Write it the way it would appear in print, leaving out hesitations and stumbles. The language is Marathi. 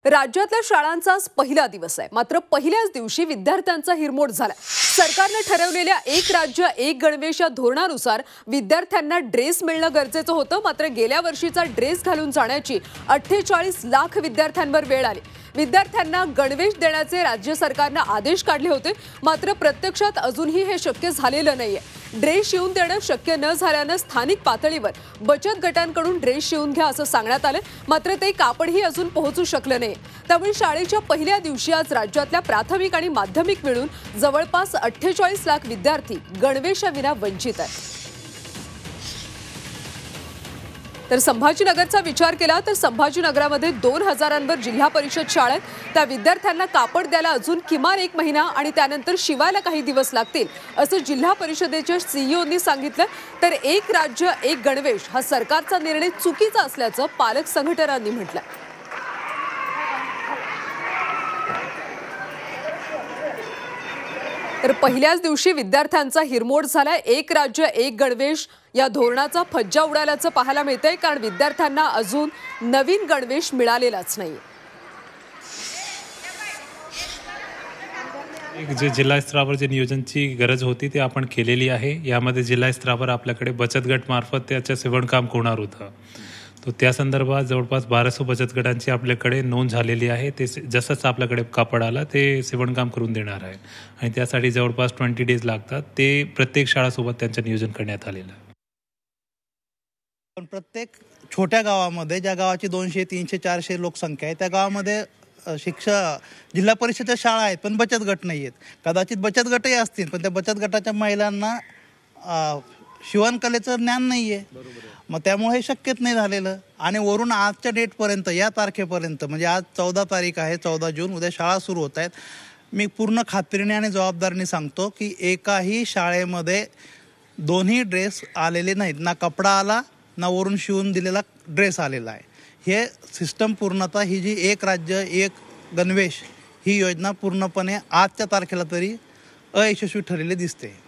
राज्यातल्या शाळांचा आज पहिला दिवस आहे। मात्र पहिल्याच दिवशी विद्यार्थ्यांचा हिरमोड झाला। सरकारने ठरवलेल्या एक राज्य एक गणवेश या धोरणानुसार विद्यार्थ्यांना ड्रेस मिळणं गरजेचं होतं। मात्र गेल्या वर्षीचा ड्रेस घालून जाण्याची 48 लाख विद्यार्थ्यांवर वेळ आली। विद्यार्थ्यांना गणवेश देण्याचे राज्य सरकारने आदेश काढले होते, मात्र प्रत्यक्षात अजूनही हे शक्य झालेलं नाहीये। ड्रेस शिवून देणं शक्य न झाल्याने स्थानिक पातळीवर बचत गटांकडून ड्रेस शिवून घ्या असं सांगण्यात आलं, मात्र ते कापडही अजून पोहोचू शकलं नाही। त्यामुळे शाळेच्या पहिल्या दिवशी आज राज्यातल्या प्राथमिक आणि माध्यमिक मिळून जवळपास 48 लाख विद्यार्थी गणवेशाविना वंचित आहेत। तर संभाजीनगरचा विचार केला तर संभाजीनगरामध्ये 2000 जिल्हा परिषद शाळेत त्या विद्यार्थ्यांना कापड द्यायला अजून किमान 1 महिना आणि त्यानंतर शिवायला काही दिवस लागतील असं जिल्हा परिषदेच्या सीईओंनी सांगितलं। तर एक राज्य एक गणवेश हा सरकारचा निर्णय चुकीचा असल्याचं पालक संघटनांनी म्हटलं। तर पहिल्याच दिवशी विद्यार्थ्यांचा हिरमोड झालाय। एक राज्य एक गणवेश या धोरणाचा फज्जा उडाल्याचं पाहायला मिळतंय, कारण विद्यार्थ्यांना अजून नवीन गणवेश मिळालेलाच नाही। जे जिल्हा स्तरावर जे नियोजनाची गरज होती ते आपण केलेली आहे। यामध्ये जिल्हा स्तरावर आपल्याकडे बचत गट मार्फत त्याचं शिवणकाम होणार होतं। तो त्या संदर्भात जवळपास 1200 बचत गटांची आपल्याकडे नोंद झालेली आहे। ते जसंच आपल्याकडे कापड आला ते शिवणकाम करून देणार आहे आणि त्यासाठी जवळपास 20 डेज लागतात। ते प्रत्येक शाळासोबत त्यांचं नियोजन करण्यात आलेलं आहे। पण प्रत्येक छोट्या गावामध्ये, ज्या गावाची 200, 300, 400 लोकसंख्या आहे, त्या गावामध्ये जिल्हा परिषदेच्या शाळा आहेत पण बचत गट नाही आहेत। कदाचित बचत गटही असतील पण त्या बचत गटाच्या महिलांना शिवणकलेचं ज्ञान नाही आहे, मग त्यामुळे हे शक्यच नाही झालेलं। आणि वरून आजच्या डेटपर्यंत, या तारखेपर्यंत, म्हणजे आज 14 तारीख आहे, 14 जून, उद्या शाळा सुरू होत आहेत। मी पूर्ण खात्रीने आणि जबाबदारीने सांगतो की एकाही शाळेमध्ये दोन्ही ड्रेस आलेले नाहीत। ना कपडा आला ना वरून शिवून दिलेला ड्रेस आलेला आहे। हे सिस्टम पूर्णतः ही जी एक राज्य एक गणवेश ही योजना पूर्णपणे आजच्या तारखेला तरी अयशस्वी ठरलेली दिसते।